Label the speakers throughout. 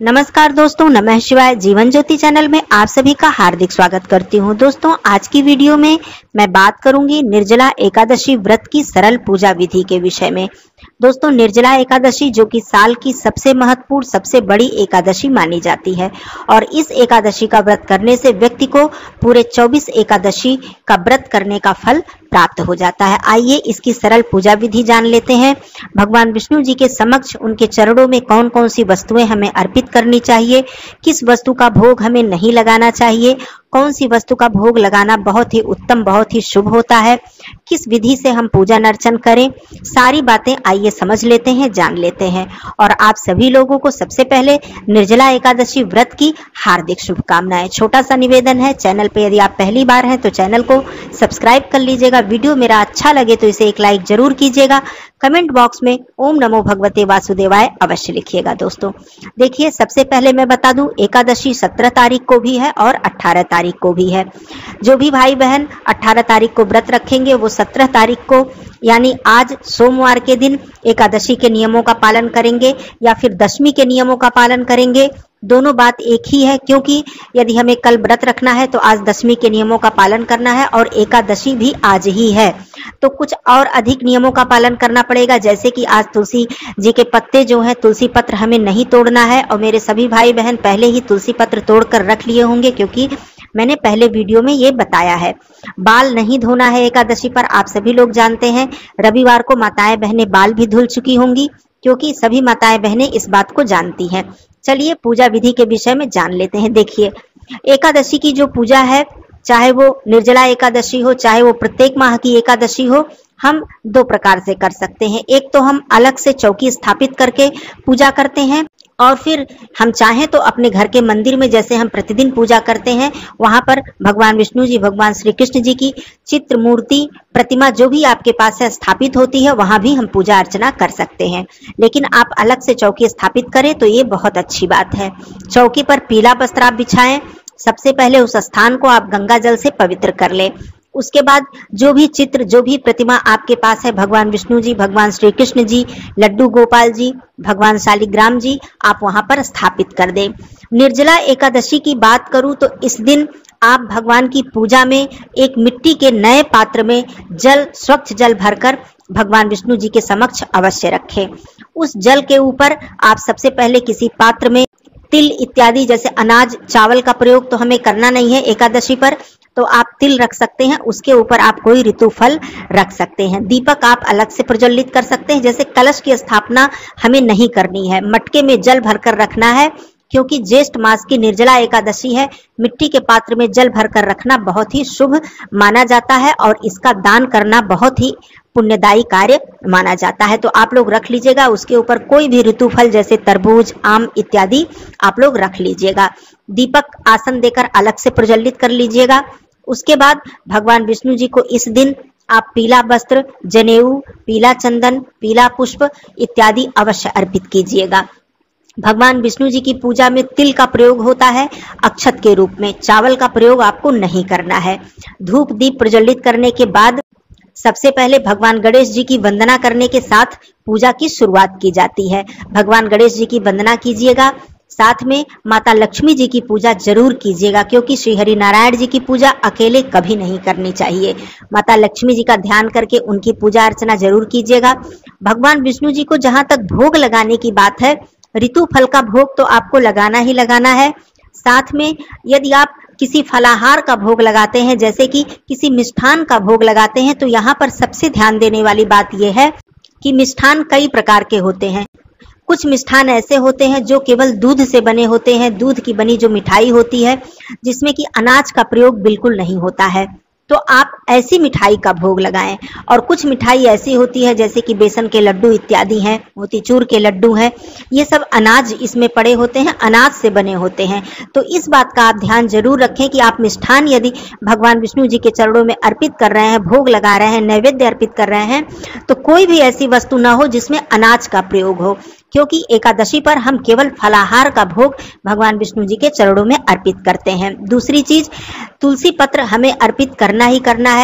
Speaker 1: नमस्कार दोस्तों, नमः शिवाय। जीवन ज्योति चैनल में आप सभी का हार्दिक स्वागत करती हूँ। दोस्तों, आज की वीडियो में मैं बात करूंगी निर्जला एकादशी व्रत की सरल पूजा विधि के विषय में। दोस्तों, निर्जला एकादशी जो कि साल की सबसे महत्वपूर्ण, सबसे बड़ी एकादशी मानी जाती है और इस एकादशी का व्रत करने से व्यक्ति को पूरे 24 एकादशी का व्रत करने का फल प्राप्त हो जाता है। आइए इसकी सरल पूजा विधि जान लेते हैं। भगवान विष्णु जी के समक्ष उनके चरणों में कौन कौन सी वस्तुएं हमें अर्पित करनी चाहिए, किस वस्तु का भोग हमें नहीं लगाना चाहिए, कौन सी वस्तु का भोग लगाना बहुत ही उत्तम, बहुत ही शुभ होता है, किस विधि से हम पूजा अर्चन करें, सारी बातें आइए समझ लेते हैं, जान लेते हैं। और आप सभी लोगों को सबसे पहले निर्जला एकादशी व्रत की हार्दिक शुभकामनाएं। छोटा सा निवेदन है, चैनल पे यदि आप पहली बार हैं तो चैनल को सब्सक्राइब कर लीजिएगा। वीडियो मेरा अच्छा लगे तो इसे एक लाइक जरूर कीजिएगा। कमेंट बॉक्स में ओम नमो भगवते वासुदेवाय अवश्य लिखिएगा। दोस्तों देखिए, सबसे पहले मैं बता दूं, एकादशी 17 तारीख को भी है और 18 तारीख को भी है। जो भी भाई बहन 18 तारीख को व्रत रखेंगे वो 17 तारीख को यानी आज सोमवार के दिन एकादशी के नियमों का पालन करेंगे या फिर दशमी के नियमों का पालन करेंगे। दोनों बात एक ही है, क्योंकि यदि हमें कल व्रत रखना है तो आज दशमी के नियमों का पालन करना है और एकादशी भी आज ही है, तो कुछ और अधिक नियमों का पालन करना पड़ेगा। जैसे कि आज तुलसी जी के पत्ते जो हैं, तुलसी पत्र हमें नहीं तोड़ना है और मेरे सभी भाई बहन पहले ही तुलसी पत्र तोड़कर रख लिए होंगे, क्योंकि मैंने पहले वीडियो में ये बताया है। बाल नहीं धोना है एकादशी पर, आप सभी लोग जानते हैं। रविवार को माताएं बहनें बाल भी धुल चुकी होंगी, क्योंकि सभी माताएं बहनें इस बात को जानती हैं। चलिए पूजा विधि के विषय में जान लेते हैं। देखिए, एकादशी की जो पूजा है, चाहे वो निर्जला एकादशी हो, चाहे वो प्रत्येक माह की एकादशी हो, हम दो प्रकार से कर सकते हैं। एक तो हम अलग से चौकी स्थापित करके पूजा करते हैं और फिर हम चाहें तो अपने घर के मंदिर में, जैसे हम प्रतिदिन पूजा करते हैं, वहां पर भगवान विष्णु जी, भगवान श्री कृष्ण जी की चित्र, मूर्ति, प्रतिमा जो भी आपके पास है स्थापित होती है, वहां भी हम पूजा अर्चना कर सकते हैं। लेकिन आप अलग से चौकी स्थापित करें तो ये बहुत अच्छी बात है। चौकी पर पीला वस्त्र आप बिछाएं। सबसे पहले उस स्थान को आप गंगा जल से पवित्र कर लें। उसके बाद जो भी चित्र, जो भी प्रतिमा आपके पास है, भगवान विष्णु जी, भगवान श्री कृष्ण जी, लड्डू गोपाल जी, भगवान शालिग्राम जी, आप वहां पर स्थापित कर दें। निर्जला एकादशी की बात करूं तो इस दिन आप भगवान की पूजा में एक मिट्टी के नए पात्र में जल, स्वच्छ जल भरकर भगवान विष्णु जी के समक्ष अवश्य रखें। उस जल के ऊपर आप सबसे पहले किसी पात्र में तिल इत्यादि, जैसे अनाज, चावल का प्रयोग तो हमें करना नहीं है एकादशी पर, तो आप तिल रख सकते हैं। उसके ऊपर आप कोई ऋतु फल रख सकते हैं। दीपक आप अलग से प्रज्वलित कर सकते हैं। जैसे कलश की स्थापना हमें नहीं करनी है, मटके में जल भरकर रखना है, क्योंकि ज्येष्ठ मास की निर्जला एकादशी है। मिट्टी के पात्र में जल भरकर रखना बहुत ही शुभ माना जाता है और इसका दान करना बहुत ही पुण्यदायी कार्य माना जाता है। तो आप लोग रख लीजिएगा। उसके ऊपर कोई भी ऋतु फल जैसे तरबूज, आम इत्यादि आप लोग रख लीजिएगा। दीपक आसन देकर अलग से प्रज्वलित कर लीजिएगा। उसके बाद भगवान विष्णु जी को इस दिन आप पीला वस्त्र, जनेऊ, पीला चंदन, पीला पुष्प इत्यादि अवश्य अर्पित कीजिएगा। भगवान विष्णु जी की पूजा में तिल का प्रयोग होता है अक्षत के रूप में। चावल का प्रयोग आपको नहीं करना है। धूप दीप प्रज्वलित करने के बाद सबसे पहले भगवान गणेश जी की वंदना करने के साथ पूजा की शुरुआत की जाती है। भगवान गणेश जी की वंदना कीजिएगा। साथ में माता लक्ष्मी जी की पूजा जरूर कीजिएगा, क्योंकि श्री हरि नारायण जी की पूजा अकेले कभी नहीं करनी चाहिए। माता लक्ष्मी जी का ध्यान करके उनकी पूजा अर्चना जरूर कीजिएगा। भगवान विष्णु जी को जहां तक भोग लगाने की बात है, ऋतु फल का भोग तो आपको लगाना ही लगाना है। साथ में यदि आप किसी फलाहार का भोग लगाते हैं, जैसे कि किसी मिष्ठान का भोग लगाते हैं, तो यहाँ पर सबसे ध्यान देने वाली बात यह है कि मिष्ठान कई प्रकार के होते हैं। कुछ मिष्ठान ऐसे होते हैं जो केवल दूध से बने होते हैं, दूध की बनी जो मिठाई होती है, जिसमें कि अनाज का प्रयोग बिल्कुल नहीं होता है, तो आप ऐसी मिठाई का भोग लगाएं। और कुछ मिठाई ऐसी होती है जैसे कि बेसन के लड्डू इत्यादि हैं, मोतीचूर के लड्डू हैं, ये सब अनाज इसमें पड़े होते हैं, अनाज से बने होते हैं। तो इस बात का आप ध्यान जरूर रखें कि आप मिष्ठान यदि भगवान विष्णु जी के चरणों में अर्पित कर रहे हैं, भोग लगा रहे हैं, नैवेद्य अर्पित कर रहे हैं, तो कोई भी ऐसी वस्तु ना हो जिसमें अनाज का प्रयोग हो, क्योंकि एकादशी पर हम केवल फलाहार का भोग भगवान विष्णु जी के चरणों में अर्पित करते हैं। दूसरी चीज, तुलसी पत्र हमें अर्पित करना ही करना है।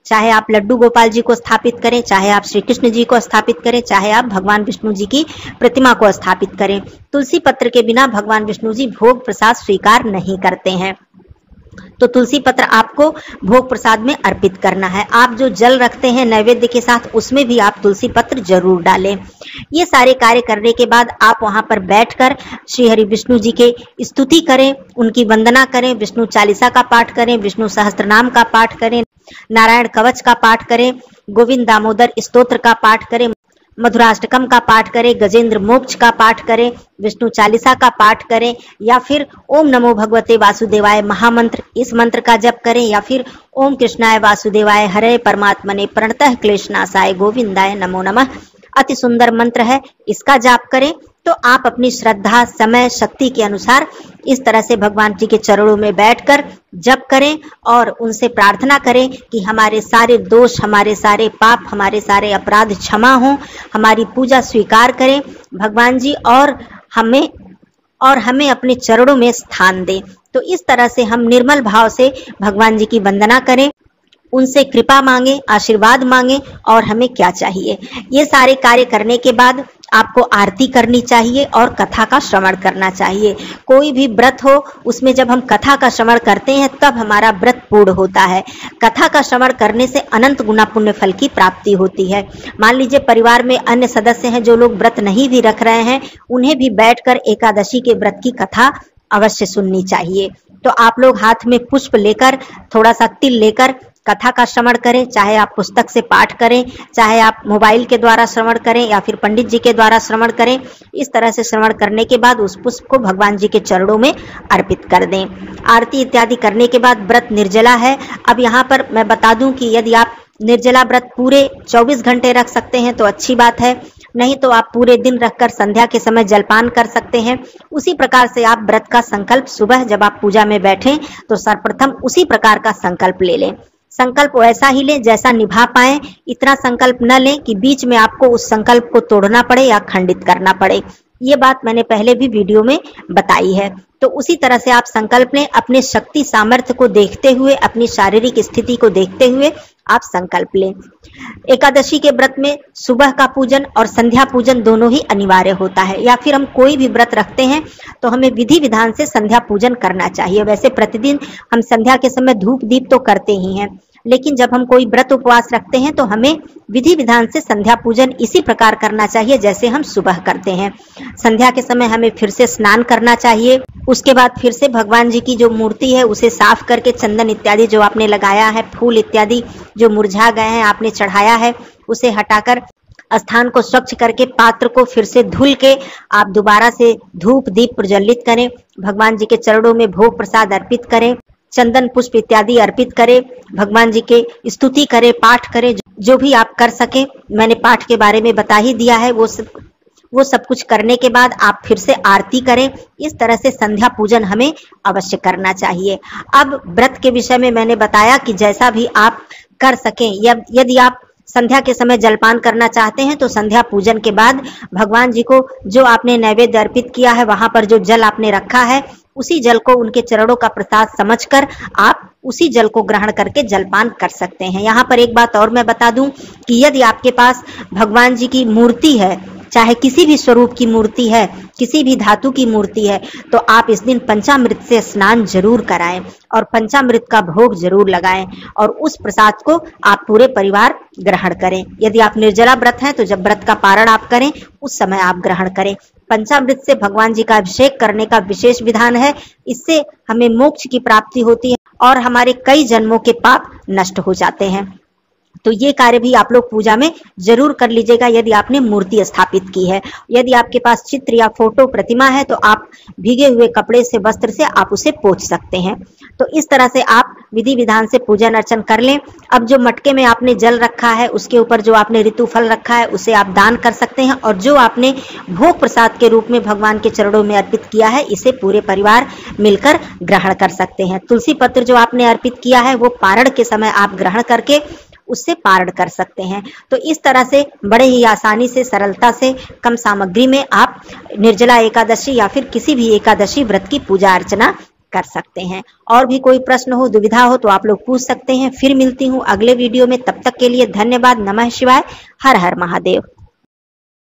Speaker 1: चाहे आप लड्डू गोपाल जी को स्थापित करें, चाहे आप श्री कृष्ण जी को स्थापित करें, चाहे आप भगवान विष्णु जी की प्रतिमा को स्थापित करें। तुलसी पत्र के बिना भगवान विष्णु जी भोग प्रसाद स्वीकार नहीं करते हैं। तो तुलसी पत्र आपको भोग प्रसाद में अर्पित करना है। आप जो जल रखते हैं नैवेद्य के साथ, उसमें भी आप तुलसी पत्र जरूर डालें। ये सारे कार्य करने के बाद आप वहां पर बैठकर श्री हरि विष्णु जी के स्तुति करें, उनकी वंदना करें, विष्णु चालीसा का पाठ करें, विष्णु सहस्त्रनाम का पाठ करें, नारायण कवच का पाठ करें, गोविंद दामोदर स्तोत्र का पाठ करें, मधुराष्टकम का पाठ करें, गजेंद्र मोक्ष का पाठ करें, विष्णु चालीसा का पाठ करें, या फिर ओम नमो भगवते वासुदेवाय महामंत्र, इस मंत्र का जप करें, या फिर ओम कृष्णाय वासुदेवाय हरे परमात्मने प्रणतः क्लेशनाशाय गोविंदाय नमो नमः, अति सुंदर मंत्र है, इसका जाप करें। तो आप अपनी श्रद्धा, समय, शक्ति के अनुसार इस तरह से भगवान जी के चरणों में बैठकर जप करें और उनसे प्रार्थना करें कि हमारे सारे दोष, हमारे सारे पाप, हमारे सारे अपराध क्षमा हों, हमारी पूजा स्वीकार करें भगवान जी, और हमें अपने चरणों में स्थान दें। तो इस तरह से हम निर्मल भाव से भगवान जी की वंदना करें, उनसे कृपा मांगे, आशीर्वाद मांगे, और हमें क्या चाहिए। ये सारे कार्य करने के बाद आपको आरती करनी चाहिए और कथा का श्रवण करना चाहिए। कोई भी व्रत हो, उसमें जब हम कथा का श्रवण करते हैं तब हमारा व्रत पूर्ण होता है। कथा का श्रवण करने से अनंत गुना पुण्य फल की प्राप्ति होती है। मान लीजिए परिवार में अन्य सदस्य हैं जो लोग व्रत नहीं भी रख रहे हैं, उन्हें भी बैठकर एकादशी के व्रत की कथा अवश्य सुननी चाहिए। तो आप लोग हाथ में पुष्प लेकर, थोड़ा सा तिल लेकर कथा का श्रवण करें, चाहे आप पुस्तक से पाठ करें, चाहे आप मोबाइल के द्वारा श्रवण करें, या फिर पंडित जी के द्वारा श्रवण करें। इस तरह से श्रवण करने के बाद उस पुष्प को भगवान जी के चरणों में अर्पित कर दें। आरती इत्यादि करने के बाद व्रत निर्जला है। अब यहाँ पर मैं बता दूं कि यदि आप निर्जला व्रत पूरे 24 घंटे रख सकते हैं तो अच्छी बात है, नहीं तो आप पूरे दिन रखकर संध्या के समय जलपान कर सकते हैं। उसी प्रकार से आप व्रत का संकल्प सुबह जब आप पूजा में बैठें तो सर्वप्रथम उसी प्रकार का संकल्प ले लें। संकल्प वैसा ही लें जैसा निभा पाए, इतना संकल्प न लें कि बीच में आपको उस संकल्प को तोड़ना पड़े या खंडित करना पड़े। ये बात मैंने पहले भी वीडियो में बताई है। तो उसी तरह से आप संकल्प लें, अपने शक्ति सामर्थ्य को देखते हुए, अपनी शारीरिक स्थिति को देखते हुए आप संकल्प लें। एकादशी के व्रत में सुबह का पूजन और संध्या पूजन दोनों ही अनिवार्य होता है, या फिर हम कोई भी व्रत रखते हैं तो हमें विधि विधान से संध्या पूजन करना चाहिए। वैसे प्रतिदिन हम संध्या के समय धूप दीप तो करते ही हैं, लेकिन जब हम कोई व्रत उपवास रखते हैं तो हमें विधि विधान से संध्या पूजन इसी प्रकार करना चाहिए जैसे हम सुबह करते हैं। संध्या के समय हमें फिर से स्नान करना चाहिए, उसके बाद फिर से भगवान जी की जो मूर्ति है उसे साफ करके चंदन इत्यादि जो आपने लगाया है, फूल इत्यादि जो मुरझा गए हैं आपने चढ़ाया है, उसे हटाकर स्थान को स्वच्छ करके पात्र को फिर से धुल के आप दोबारा से धूप दीप प्रज्वलित करें, भगवान जी के चरणों में भोग प्रसाद अर्पित करें, चंदन पुष्प इत्यादि अर्पित करें, भगवान जी के स्तुति करें, पाठ करें, जो भी आप कर सके। मैंने पाठ के बारे में बता ही दिया है। वो सब कुछ करने के बाद आप फिर से आरती करें। इस तरह से संध्या पूजन हमें अवश्य करना चाहिए। अब व्रत के विषय में मैंने बताया कि जैसा भी आप कर सकें, यदि आप संध्या के समय जलपान करना चाहते हैं तो संध्या पूजन के बाद भगवान जी को जो आपने नैवेद्य अर्पित किया है, वहां पर जो जल आपने रखा है, उसी जल को उनके चरणों का प्रसाद समझकर आप उसी जल को ग्रहण करके जलपान कर सकते हैं। यहाँ पर एक बात और मैं बता दूं कि यदि आपके पास भगवान जी की मूर्ति है, चाहे किसी भी स्वरूप की मूर्ति है, किसी भी धातु की मूर्ति है, तो आप इस दिन पंचामृत से स्नान जरूर कराएं और पंचामृत का भोग जरूर लगाएं और उस प्रसाद को आप पूरे परिवार ग्रहण करें। यदि आप निर्जला व्रत हैं तो जब व्रत का पारण आप करें उस समय आप ग्रहण करें। पंचामृत से भगवान जी का अभिषेक करने का विशेष विधान है। इससे हमें मोक्ष की प्राप्ति होती है और हमारे कई जन्मों के पाप नष्ट हो जाते हैं। तो ये कार्य भी आप लोग पूजा में जरूर कर लीजिएगा यदि आपने मूर्ति स्थापित की है। यदि आपके पास चित्र या फोटो प्रतिमा है तो आप भीगे हुए कपड़े से, वस्त्र से आप उसे पोंछ सकते हैं। तो इस तरह से आप विधि विधान से पूजन अर्चन कर लें। अब जो मटके में आपने जल रखा है, उसके ऊपर जो आपने ऋतु फल रखा है, उसे आप दान कर सकते हैं और जो आपने भोग प्रसाद के रूप में भगवान के चरणों में अर्पित किया है, इसे पूरे परिवार मिलकर ग्रहण कर सकते हैं। तुलसी पत्र जो आपने अर्पित किया है वो पारण के समय आप ग्रहण करके उससे पारण कर सकते हैं। तो इस तरह से बड़े ही आसानी से, सरलता से, कम सामग्री में आप निर्जला एकादशी या फिर किसी भी एकादशी व्रत की पूजा अर्चना कर सकते हैं। और भी कोई प्रश्न हो, दुविधा हो तो आप लोग पूछ सकते हैं। फिर मिलती हूँ अगले वीडियो में, तब तक के लिए धन्यवाद। नमः शिवाय। हर हर महादेव।